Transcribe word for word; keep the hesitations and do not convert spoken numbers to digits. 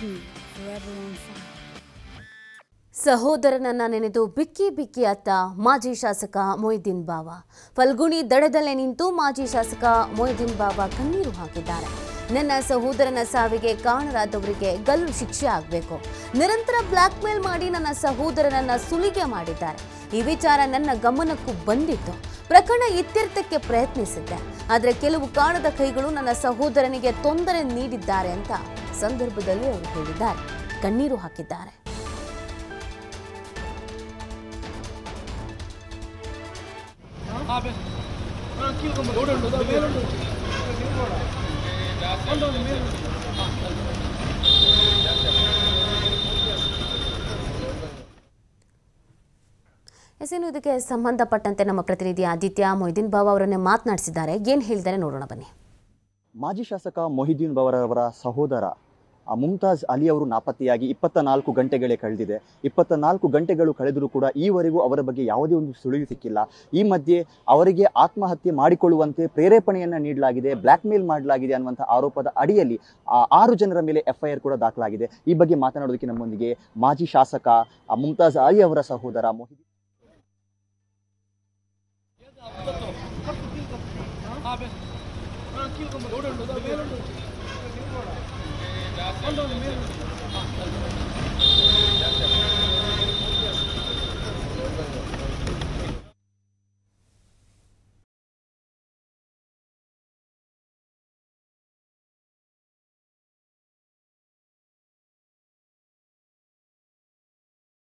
be forever on fire. ಸಹೋದರನನ್ನ ನೆನೆದು ಬಿಕ್ಕಿ ಬಿಕ್ಕಿ ಅತ್ತ ಮಾಜಿ ಶಾಸಕ ಮೊಯ್ದೀನ್ ಬಾವ. ಫಲ್ಗುಣಿ ದಡದಲ್ಲೇ ನಿಂತು ಮಾಜಿ ಶಾಸಕ ಮೊಯ್ದೀನ್ ಬಾವ ಕಣ್ಣೀರು ಹಾಕಿದ್ದಾರೆ. ನನ್ನ ಸಹೋದರನ ಸಾವಿಗೆ ಕಾರಣರಾದವರಿಗೆ ಗಲ್ಲು ಶಿಕ್ಷೆ ಆಗಬೇಕು. ನಿರಂತರ ಬ್ಲಾಕ್ ಮೇಲ್ ಮಾಡಿ ನನ್ನ ಸಹೋದರನನ್ನ ಸುಲಿಗೆ ಮಾಡಿದ್ದಾರೆ. ಈ ವಿಚಾರ ನನ್ನ ಗಮನಕ್ಕೂ ಬಂದಿತ್ತು. ಪ್ರಕರಣ ಇತ್ಯರ್ಥಕ್ಕೆ ಪ್ರಯತ್ನಿಸಿದ್ದೆ. ಆದರೆ ಕೆಲವು ಕಾಣದ ಕೈಗಳು ನನ್ನ ಸಹೋದರನಿಗೆ ತೊಂದರೆ ನೀಡಿದ್ದಾರೆ ಅಂತ ಸಂದರ್ಭದಲ್ಲಿ ಅವರು ಹೇಳಿದ್ದಾರೆ. ಕಣ್ಣೀರು ಹಾಕಿದ್ದಾರೆ. ಎಸ್ ಇನ್ನು ಇದಕ್ಕೆ ಸಂಬಂಧಪಟ್ಟಂತೆ ನಮ್ಮ ಪ್ರತಿನಿಧಿ ಆದಿತ್ಯ ಮೊಯ್ದೀನ್ ಬಾವ ಅವರನ್ನೇ ಮಾತನಾಡಿಸಿದ್ದಾರೆ. ಏನು ಹೇಳಿದ್ದಾರೆ ನೋಡೋಣ ಬನ್ನಿ. ಮಾಜಿ ಶಾಸಕ ಮೊಹಿದ್ದೀನ್ ಬಾವರವರ ಸಹೋದರ ಮುಮ್ತಾಜ್ ಅಲಿ ಅವರು ನಾಪತ್ತೆಯಾಗಿ ಇಪ್ಪತ್ತ ನಾಲ್ಕು ಗಂಟೆಗಳೇ ಕಳೆದಿದೆ. ಇಪ್ಪತ್ತ ನಾಲ್ಕು ಗಂಟೆಗಳು ಕಳೆದರೂ ಕೂಡ ಈವರೆಗೂ ಅವರ ಬಗ್ಗೆ ಯಾವುದೇ ಒಂದು ಸುಳಿವು ಸಿಕ್ಕಿಲ್ಲ. ಈ ಮಧ್ಯೆ ಅವರಿಗೆ ಆತ್ಮಹತ್ಯೆ ಮಾಡಿಕೊಳ್ಳುವಂತೆ ಪ್ರೇರೇಪಣೆಯನ್ನು ನೀಡಲಾಗಿದೆ, ಬ್ಲ್ಯಾಕ್ ಮೇಲ್ ಮಾಡಲಾಗಿದೆ ಅನ್ನುವಂಥ ಆರೋಪದ ಅಡಿಯಲ್ಲಿ ಆರು ಜನರ ಮೇಲೆ ಎಫ್ಐಆರ್ ಕೂಡ ದಾಖಲಾಗಿದೆ. ಈ ಬಗ್ಗೆ ಮಾತನಾಡೋದಕ್ಕೆ ನಮ್ಮೊಂದಿಗೆ ಮಾಜಿ ಶಾಸಕ ಮುಮ್ತಾಜ್ ಅಲಿ ಅವರ ಸಹೋದರ Mohiuddin Hold on a minute.